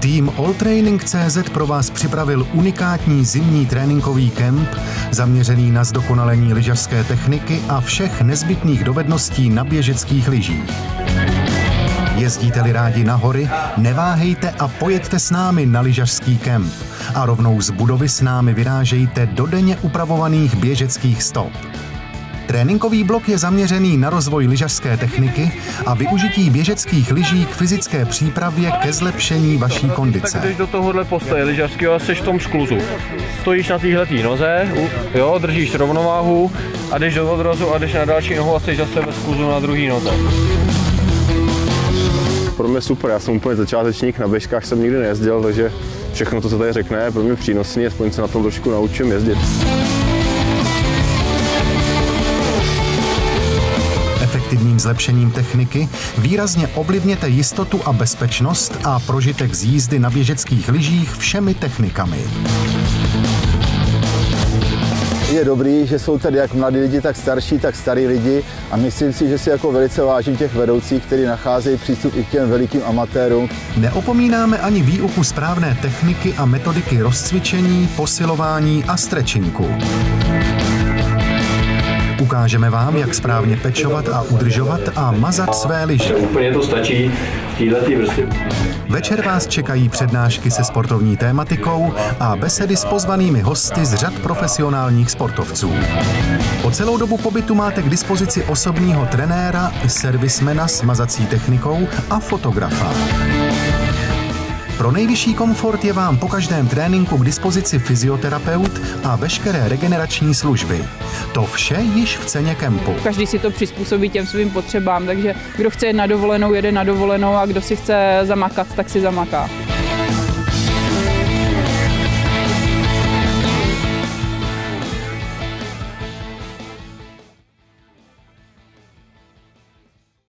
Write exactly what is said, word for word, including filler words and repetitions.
Tým Alltraining tečka cé zet pro vás připravil unikátní zimní tréninkový kemp zaměřený na zdokonalení lyžařské techniky a všech nezbytných dovedností na běžeckých lyžích. Jezdíte-li rádi na hory, neváhejte a pojeďte s námi na lyžařský kemp a rovnou z budovy s námi vyrážejte do denně upravovaných běžeckých stop. Tréninkový blok je zaměřený na rozvoj lyžařské techniky a využití běžeckých lyží k fyzické přípravě ke zlepšení vaší kondice. Tak jdeš do tohohle postoje lyžařského a seš v tom skluzu. Stojíš na téhletý noze, jo, držíš rovnováhu a jdeš do odrozu a jdeš na další nohu a seš zase ve skluzu na druhý noze. Pro mě super, já jsem úplně začátečník, na běžkách jsem nikdy nejezdil, takže všechno to, co tady řekne, je pro mě přínosné, aspoň se na tom trošku naučím jezdit. Efektivním zlepšením techniky výrazně ovlivněte jistotu a bezpečnost a prožitek z jízdy na běžeckých lyžích všemi technikami. Je dobrý, že jsou tady jak mladí lidi, tak starší, tak starí lidi a myslím si, že si jako velice vážím těch vedoucích, kteří nacházejí přístup i k těm velikým amatérům. Neopomínáme ani výuku správné techniky a metodiky rozcvičení, posilování a stretchinku. Ukážeme vám, jak správně pečovat a udržovat a mazat své lyže. Úplně to stačí v této vrstvě. Večer vás čekají přednášky se sportovní tématikou a besedy s pozvanými hosty z řad profesionálních sportovců. Po celou dobu pobytu máte k dispozici osobního trenéra, servismena s mazací technikou a fotografa. Pro nejvyšší komfort je vám po každém tréninku k dispozici fyzioterapeut a veškeré regenerační služby. To vše již v ceně kempu. Každý si to přizpůsobí těm svým potřebám, takže kdo chce jít na dovolenou, jede na dovolenou a kdo si chce zamakat, tak si zamaká.